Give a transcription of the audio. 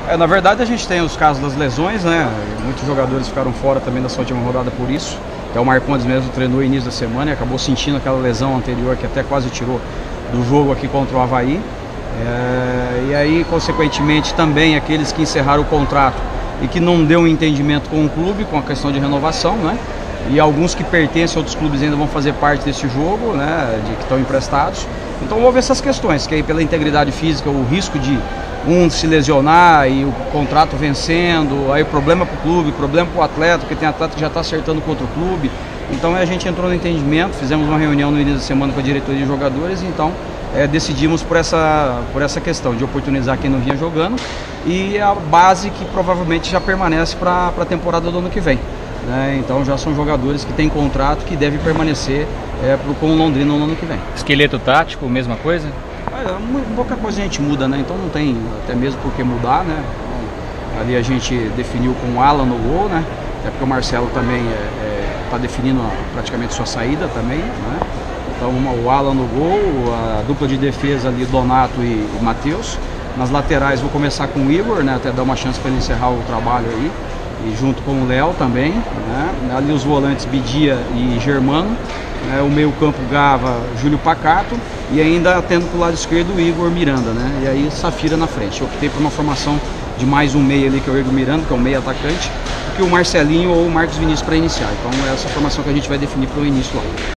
Na verdade a gente tem os casos das lesões, né? Muitos jogadores ficaram fora também dessa última rodada por isso. Até o Marcondes mesmo treinou no início da semana e acabou sentindo aquela lesão anterior que até quase tirou do jogo aqui contra o Avaí. E aí, consequentemente, também aqueles que encerraram o contrato e que não deu um entendimento com o clube, com a questão de renovação, né? E alguns que pertencem a outros clubes ainda vão fazer parte desse jogo, né? Que estão emprestados. Então houve essas questões, que aí pela integridade física, o risco de um se lesionar e o contrato vencendo, aí problema para o clube, problema para o atleta, porque tem atleta que já está acertando com outro clube. Então a gente entrou no entendimento, fizemos uma reunião no início da semana com a diretoria de jogadores, então decidimos por essa questão de oportunizar quem não vinha jogando e a base que provavelmente já permanece para a temporada do ano que vem. Então já são jogadores que têm contrato que devem permanecer com o Londrina no ano que vem. Esqueleto tático, mesma coisa? Pouca coisa a gente muda, né? Então não tem até mesmo por que mudar, né? Então, ali a gente definiu com o Alan no gol, né? Até porque o Marcelo também está definindo praticamente sua saída também, né? Então o Alan no gol, a dupla de defesa ali, Donato e Matheus. Nas laterais vou começar com o Igor, né? Até dar uma chance para ele encerrar o trabalho aí. E junto com o Léo também, né? Ali os volantes Bidia e Germano, né? O meio campo Gava, Júlio Pacato e ainda tendo para o lado esquerdo o Igor Miranda, né? E aí Safira na frente. Eu optei por uma formação de mais um meia ali, que é o Igor Miranda, que é um meia atacante, do que o Marcelinho ou o Marcos Vinícius para iniciar. Então é essa formação que a gente vai definir para o início lá.